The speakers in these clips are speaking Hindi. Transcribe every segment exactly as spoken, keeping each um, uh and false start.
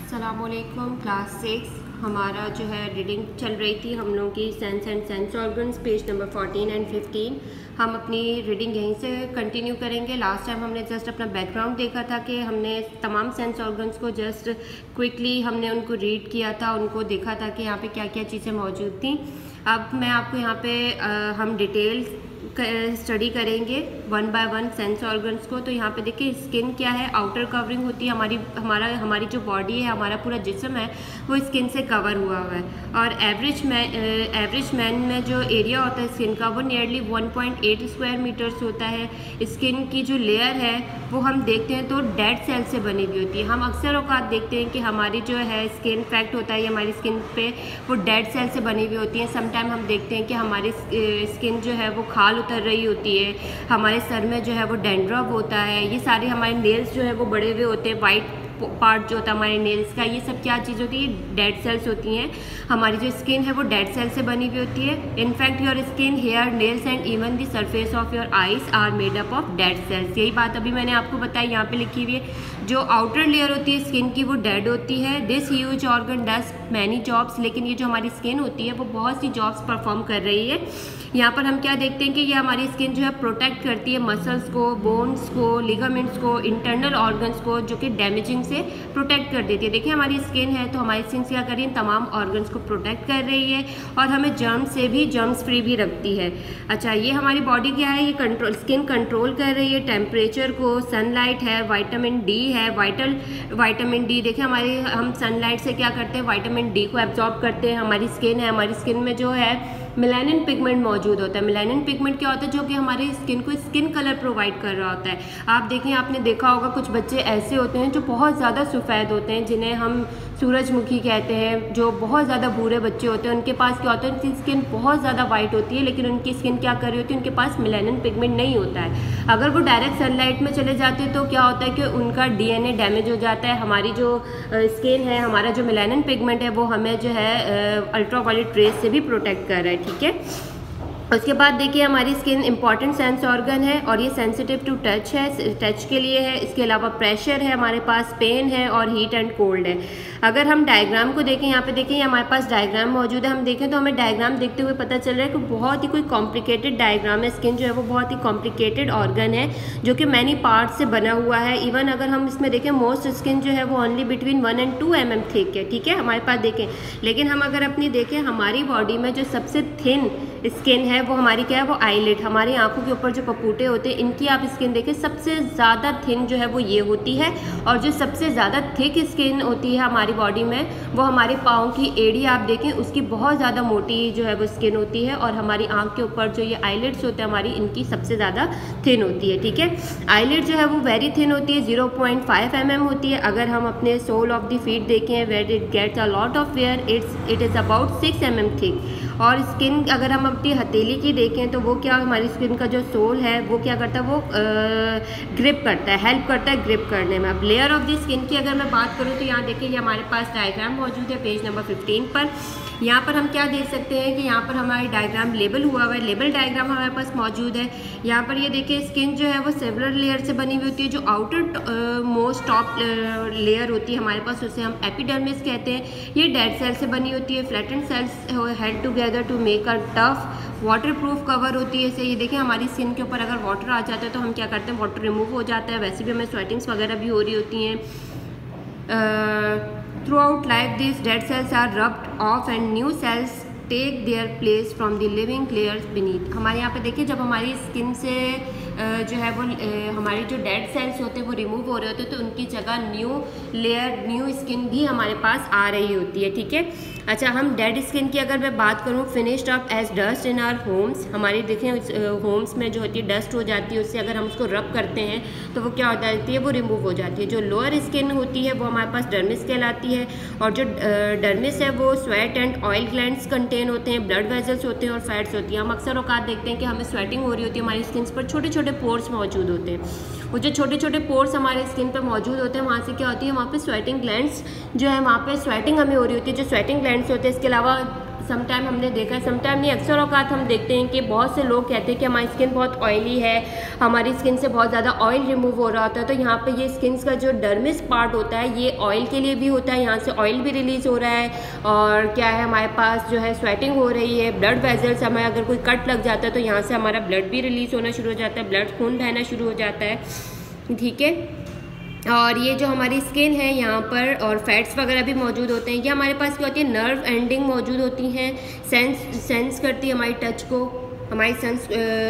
अस्सलामुअलैकुम। क्लास सिक्स हमारा जो है रीडिंग चल रही थी हम लोगों की sense and sense organs, page number fourteen and fifteen. हम अपनी रीडिंग यहीं से कंटिन्यू करेंगे। लास्ट टाइम हमने जस्ट अपना बैकग्राउंड देखा था कि हमने तमाम सेंस ऑर्गन्स को जस्ट क्विकली हमने उनको रीड किया था, उनको देखा था कि यहाँ पे क्या क्या चीज़ें मौजूद थी। अब मैं आपको यहाँ पे आ, हम डिटेल स्टडी करेंगे one by one sense organs को। तो यहाँ पे देखिए स्किन क्या है, आउटर कवरिंग होती है हमारी हमारा हमारी जो बॉडी है, हमारा पूरा जिस्म है वो स्किन से कवर हुआ हुआ है। और एवरेज मैन एवरेज मैन में जो एरिया होता है स्किन का वो nearly one point eight square metres होता है। स्किन की जो लेयर है वो हम देखते हैं तो डेड सेल से बनी हुई होती है। हम अक्सर औकात देखते हैं कि हमारी जो है स्किन फैक्ट होता है हमारी स्किन पे वो डेड सेल से बनी हुई होती है। समटाइम हम देखते हैं कि हमारी स्किन जो है वो खाल उतर रही होती है, हमारे सर में जो है वो डेंड्रफ होता है, ये सारे हमारे नेल्स जो है वो बड़े हुए होते हैं, वाइट पार्ट जो होता है हमारे नेल्स का, ये सब क्या चीज़ होती है, डेड सेल्स होती हैं। हमारी जो स्किन है वो डेड सेल से बनी हुई होती है। In fact your skin, hair, nails and even the surface of your eyes are made up of dead cells. यही बात अभी मैंने आपको बताई, यहाँ पे लिखी हुई है। जो आउटर लेयर होती है स्किन की वो डेड होती है। This huge organ does many jobs, लेकिन ये जो हमारी स्किन होती है वो बहुत सी जॉब्स परफॉर्म कर रही है। यहाँ पर हम क्या देखते हैं कि ये हमारी स्किन जो है प्रोटेक्ट करती है मसल्स को, बोन्स को, लिगामेंट्स को, इंटरनल ऑर्गन्स को, जो कि डैमेजिंग से प्रोटेक्ट कर देती है। देखिए हमारी स्किन है तो हमारी स्किन क्या कर रही है, तमाम ऑर्गन्स को प्रोटेक्ट कर रही है और हमें जर्म्स से भी जर्म्स फ्री भी रखती है। अच्छा, ये हमारी बॉडी क्या है, ये कंट्रोल स्किन कंट्रोल कर रही है टेम्परेचर को, सनलाइट है, विटामिन डी है, वाइटल विटामिन डी। देखिए हमारी हम सनलाइट से क्या करते हैं, विटामिन डी को एब्जॉर्ब करते हैं। हमारी स्किन है, हमारी स्किन में जो है मेलानिन पिगमेंट मौजूद होता है। मेलानिन पिगमेंट क्या होता है, जो कि हमारे स्किन को स्किन कलर प्रोवाइड कर रहा होता है। आप देखें, आपने देखा होगा कुछ बच्चे ऐसे होते हैं जो बहुत ज़्यादा सफ़ेद होते हैं, जिन्हें हम सूरजमुखी कहते हैं, जो बहुत ज़्यादा भूरे बच्चे होते हैं। उनके पास क्या होता है, उनकी स्किन बहुत ज़्यादा वाइट होती है, लेकिन उनकी स्किन क्या कर रही होती है, उनके पास मेलानिन पिगमेंट नहीं होता है। अगर वो डायरेक्ट सनलाइट में चले जाते हैं तो क्या होता है कि उनका डीएनए डैमेज हो जाता है। हमारी जो स्किन है, हमारा जो मेलानिन पिगमेंट है वो हमें जो है अल्ट्रावायलेट रेज से भी प्रोटेक्ट कर रहा है। ठीक है, उसके बाद देखिए हमारी स्किन इंपॉर्टेंट सेंस ऑर्गन है और ये सेंसिटिव टू टच है, टच के लिए है। इसके अलावा प्रेशर है हमारे पास, पेन है और हीट एंड कोल्ड है। अगर हम डायग्राम को देखें, यहाँ पे देखें हमारे पास डायग्राम मौजूद है। हम देखें तो हमें डायग्राम देखते हुए पता चल रहा है कि बहुत ही कोई कॉम्प्लिकेटेड डायग्राम है। स्किन जो है वो बहुत ही कॉम्प्लिकेटेड ऑर्गन है जो कि मैनी पार्ट से बना हुआ है। इवन अगर हम इसमें देखें, मोस्ट स्किन जो है वो only between one and two M M thick है। ठीक है, हमारे पास देखें, लेकिन हम अगर अपनी देखें हमारी बॉडी में जो सबसे थिन स्किन है वो हमारी क्या है, वो आईलिड, हमारी आंखों के ऊपर जो पपूटे होते हैं इनकी आप स्किन देखें, सबसे ज़्यादा थिन जो है वो ये होती है। और जो सबसे ज़्यादा थिक स्किन होती है हमारी बॉडी में वो हमारे पाँव की एड़ी आप देखें, उसकी बहुत ज़्यादा मोटी जो है वो स्किन होती है। और हमारी आंख के ऊपर जो ये आईलिड्स होते हैं हमारी, इनकी सबसे ज़्यादा थिन होती है। ठीक है, आईलिड जो है वो वेरी थिन होती है, zero point five M M होती है। अगर हम अपने सोल ऑफ द फीट देखें, where it gets a lot of wear, it's it is about six M M thick. और स्किन अगर हम अपनी हथेली की देखें तो वो क्या, हमारी स्किन का जो सोल है वो क्या करता है, वो ग्रिप करता है, हेल्प करता है ग्रिप करने में। अब लेयर ऑफ द स्किन की अगर मैं बात करूँ तो यहाँ देखिए ये हमारे पास डायग्राम मौजूद है पेज नंबर फिफ्टीन पर। यहाँ पर हम क्या देख सकते हैं कि यहाँ पर हमारी डायग्राम लेबल हुआ हुआ है, लेबल डायग्राम हमारे पास मौजूद है। यहाँ पर ये देखिए स्किन जो है वो सेवरल लेयर से बनी हुई होती है। जो आउटर मोस्ट टॉप लेयर होती है हमारे पास, उसे हम एपिडर्मिस कहते हैं। ये डेड सेल से बनी होती है। Flattened cells held together to make a tough water proof cover होती है। इसे ये देखिए हमारी स्किन के ऊपर अगर वाटर आ जाता है तो हम क्या करते हैं, वाटर रिमूव हो जाता है। वैसे भी हमें स्वेटिंग्स वगैरह भी हो रही होती हैं। Throughout life this dead cells are rubbed off and new cells take their place from the living layers beneath. हमारे यहाँ पे देखिए जब हमारी स्किन से जो है वो हमारे जो डेड सेल्स होते हैं वो रिमूव हो रहे होते हैं तो उनकी जगह न्यू लेयर, न्यू स्किन भी हमारे पास आ रही होती है। ठीक है, अच्छा, हम डेड स्किन की अगर मैं बात करूँ, finished up as dust in our homes, हमारी देखें होम्स में जो होती है डस्ट हो जाती है, उससे अगर हम उसको रब करते हैं तो वो क्या हो जाती है, वो रिमूव हो जाती है। जो लोअर स्किन होती है वो हमारे पास डर्मिस कहलाती है। और जो डर्मिस है वो sweat and oil glands contain होते हैं, ब्लड वेजल्स होते हैं और फैट्स होती हैं। हम अक्सर औकात देखते हैं कि हमें स्वेटिंग हो रही होती है, हमारी स्किन पर छोटे छोटे पोर्स मौजूद होते हैं। वो जो छोटे छोटे पोर्स हमारे स्किन पर मौजूद होते हैं वहाँ से क्या होती है, वहाँ पे स्वेटिंग ग्लैंड्स जो है, वहाँ पे स्वेटिंग हमें हो रही होती है। जो स्वेटिंग ग्लैंड्स होते हैं, इसके अलावा सम टाइम हमने देखा है, सम टाइम नहीं अक्सर औकात हम देखते हैं कि बहुत से लोग कहते हैं कि हमारी स्किन बहुत ऑयली है, हमारी स्किन से बहुत ज़्यादा ऑयल रिमूव हो रहा होता है। तो यहाँ पे ये स्किन का जो डर्मिस पार्ट होता है ये ऑयल के लिए भी होता है, यहाँ से ऑयल भी रिलीज़ हो रहा है। और क्या है, हमारे पास जो है स्वेटिंग हो रही है, ब्लड वेजल्स, हमें अगर कोई कट लग जाता है तो यहाँ से हमारा ब्लड भी रिलीज़ होना शुरू हो जाता है, ब्लड खून बहना शुरू हो जाता है, ठीक है। और ये जो हमारी स्किन है यहाँ पर और फैट्स वगैरह भी मौजूद होते हैं। ये हमारे पास क्या होती है, नर्व एंडिंग मौजूद होती हैं, सेंस सेंस करती है हमारी टच को, हमारी सेंस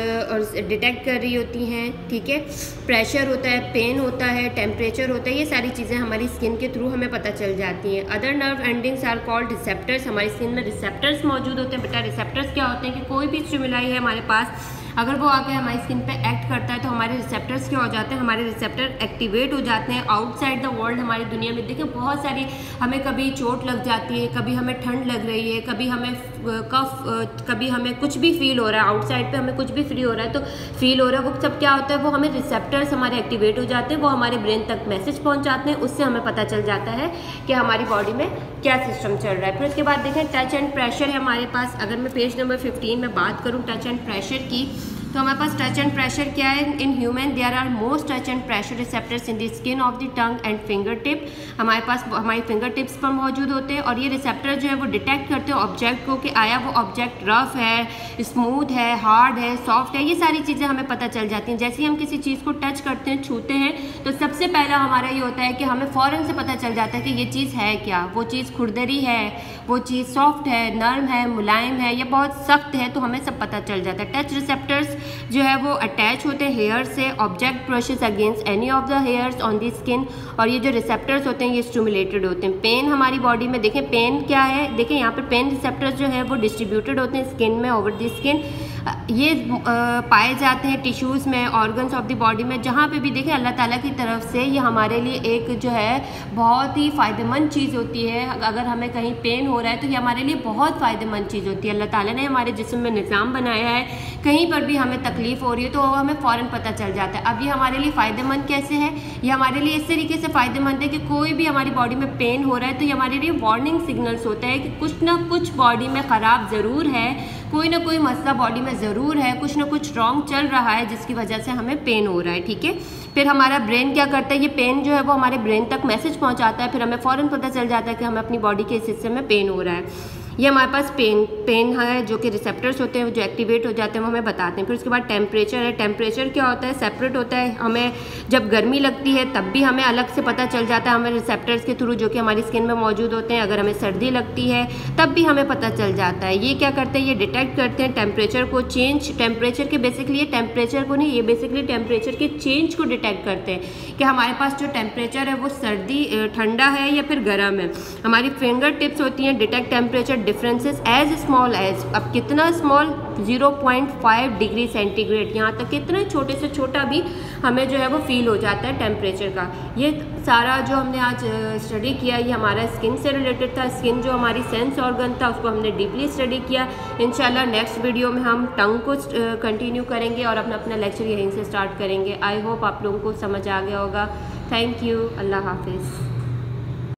और डिटेक्ट कर रही होती हैं, ठीक है। प्रेशर होता है, पेन होता है, टेम्परेचर होता है, ये सारी चीज़ें हमारी स्किन के थ्रू हमें पता चल जाती हैं। Other nerve endings are called receptors. हमारी स्किन में रिसेप्टर्स मौजूद होते हैं। बेटा रिसेप्टर्स क्या होते हैं कि कोई भी स्टिमुलाई है हमारे पास, अगर वो आके हमारी स्किन पे एक्ट करता है तो हमारे रिसेप्टर्स क्या हो जाते हैं, हमारे रिसेप्टर एक्टिवेट हो जाते हैं। आउटसाइड द वर्ल्ड हमारी दुनिया में देखिए बहुत सारी, हमें कभी चोट लग जाती है, कभी हमें ठंड लग रही है, कभी हमें कफ, कभी हमें कुछ भी फील हो रहा है, आउटसाइड पे हमें कुछ भी फील हो रहा है तो फील हो रहा है, वो सब क्या होता है, वो हमें रिसेप्टर्स हमारे एक्टिवेट हो जाते हैं, वो हमारे ब्रेन तक मैसेज पहुंचाते हैं, उससे हमें पता चल जाता है कि हमारी बॉडी में क्या सिस्टम चल रहा है। फिर उसके बाद देखें टच एंड प्रेशर है हमारे पास। अगर मैं पेज नंबर फिफ्टीन में बात करूँ टच एंड प्रेशर की, तो हमारे पास टच एंड प्रेशर क्या है, in human there are most touch and pressure receptors in the skin of the tongue and finger tip. हमारे पास हमारी फिंगर टिप्स पर मौजूद होते हैं और ये रिसेप्टर जो है वो डिटेक्ट करते हैं ऑब्जेक्ट को कि आया वो ऑब्जेक्ट रफ है, स्मूथ है, हार्ड है, सॉफ्ट है, ये सारी चीज़ें हमें पता चल जाती हैं। जैसे ही हम किसी चीज़ को टच करते हैं, छूते हैं, तो सबसे पहला हमारा ये होता है कि हमें फ़ौरन से पता चल जाता है कि ये चीज़ है क्या, वो चीज़ खुरदरी है, वो चीज़ सॉफ्ट है, नर्म है, मुलायम है या बहुत सख्त है, तो हमें सब पता चल जाता है। टच रिसेप्टर्स जो है वो अटैच होते हैं हेयर से, object brushes against any of the hairs on the skin, और ये जो रिसेप्टर्स होते हैं ये स्टिमुलेटेड होते हैं। पेन हमारी बॉडी में देखें, पेन क्या है, देखें यहाँ पर पेन रिसेप्टर्स जो है वो डिस्ट्रीब्यूटेड होते हैं स्किन में, ओवर द स्किन। ये पाए जाते हैं टिश्यूज़ में, ऑर्गन्स ऑफ द बॉडी में, जहाँ पे भी देखें अल्लाह ताला की तरफ से ये हमारे लिए एक जो है बहुत ही फ़ायदेमंद चीज़ होती है। अगर हमें कहीं पेन हो रहा है तो ये हमारे लिए बहुत फ़ायदेमंद चीज़ होती है। अल्लाह ताला ने हमारे जिस्म में निज़ाम बनाया है, कहीं पर भी हमें तकलीफ़ हो रही है तो हमें फ़ौरन पता चल जाता है। अब ये हमारे लिए फ़ायदेमंद कैसे है, ये हमारे लिए इस तरीके से फ़ायदेमंद है कि कोई भी हमारी बॉडी में पेन हो रहा है तो ये हमारे लिए वार्निंग सिग्नल्स होता है कि कुछ ना कुछ बॉडी में ख़राब ज़रूर है, कोई ना कोई मसला बॉडी में ज़रूर है, कुछ ना कुछ रॉन्ग चल रहा है जिसकी वजह से हमें पेन हो रहा है, ठीक है। फिर हमारा ब्रेन क्या करता है, ये पेन जो है वो हमारे ब्रेन तक मैसेज पहुंचाता है, फिर हमें फ़ौरन पता चल जाता है कि हमें अपनी बॉडी के इस हिस्से में पेन हो रहा है। ये हमारे पास पेन पेन है जो कि रिसेप्टर्स होते हैं जो एक्टिवेट हो जाते हैं, वो हमें बताते हैं। फिर उसके बाद टेम्परेचर है। टेम्परेचर क्या होता है, सेपरेट होता है। हमें जब गर्मी लगती है तब भी हमें अलग से पता चल जाता है हमें रिसेप्टर्स के थ्रू जो कि हमारी स्किन में मौजूद होते हैं। अगर हमें सर्दी लगती है तब भी हमें पता चल जाता है। ये क्या करते हैं, ये डिटेक्ट करते हैं टेम्परेचर को, चेंज टेम्परेचर के, बेसिकली ये टेम्परेचर को नहीं, ये बेसिकली टेम्परेचर के चेंज को डिटेक्ट करते हैं कि हमारे पास जो टेम्परेचर है वो सर्दी ठंडा है या फिर गर्म है। हमारी फिंगर टिप्स होती हैं, detect temperature differences as small as, अब कितना small, zero point five degree centigrade, यहाँ तक कितना छोटे से छोटा भी हमें जो है वो फील हो जाता है टेम्परेचर का। ये सारा जो हमने आज स्टडी किया ये हमारा स्किन से रिलेटेड था। स्किन जो हमारी सेंस ऑर्गन था उसको हमने डीपली स्टडी किया। इंशाल्लाह नेक्स्ट वीडियो में हम टंग को कंटिन्यू करेंगे और अपना अपना लेक्चर यहीं से स्टार्ट करेंगे। आई होप आप लोगों को समझ आ गया होगा। थैंक यू, अल्लाह हाफिज़।